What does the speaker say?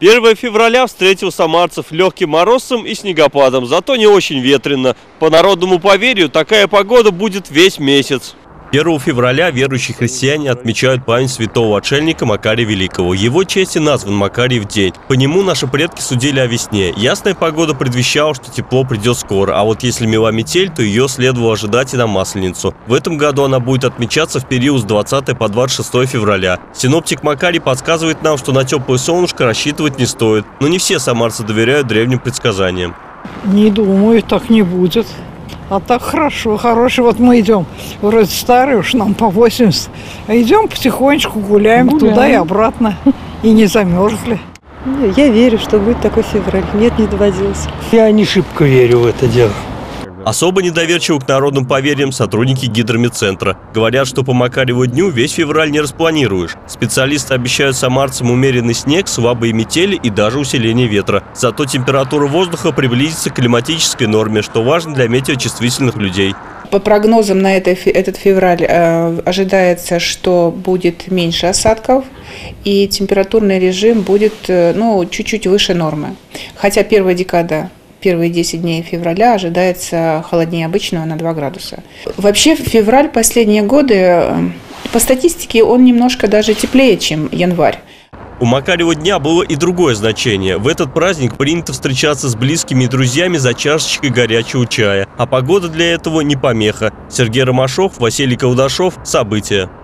1 февраля встретил самарцев легким морозцем и снегопадом, зато не очень ветрено. По народному поверью, такая погода будет весь месяц. 1 февраля верующие христиане отмечают память святого отшельника Макария Великого. Его чести назван Макарьев день. По нему наши предки судили о весне. Ясная погода предвещала, что тепло придет скоро, а вот если мела метель, то ее следовало ожидать и на Масленицу. В этом году она будет отмечаться в период с 20 по 26 февраля. Синоптик Макарий подсказывает нам, что на теплое солнышко рассчитывать не стоит. Но не все самарцы доверяют древним предсказаниям. Не думаю, так не будет. А так хорошо, хороший. Вот мы идем, вроде старые, уж нам по 80, а идем потихонечку гуляем туда и обратно, и не замерзли. Я верю, что будет такой февраль. Нет, не доводилось. Я не шибко верю в это дело. Особо недоверчивы к народным поверьям сотрудники гидромедцентра. Говорят, что по Макарьеву дню весь февраль не распланируешь. Специалисты обещают самарцам умеренный снег, слабые метели и даже усиление ветра. Зато температура воздуха приблизится к климатической норме, что важно для метеочувствительных людей. По прогнозам на этот февраль ожидается, что будет меньше осадков и температурный режим будет чуть-чуть выше нормы. Хотя первая декада, первые 10 дней февраля ожидается холоднее обычного на 2 градуса. Вообще февраль последние годы, по статистике, он немножко даже теплее, чем январь. У Макарьева дня было и другое значение. В этот праздник принято встречаться с близкими и друзьями за чашечкой горячего чая. А погода для этого не помеха. Сергей Ромашов, Василий Колдашов. События.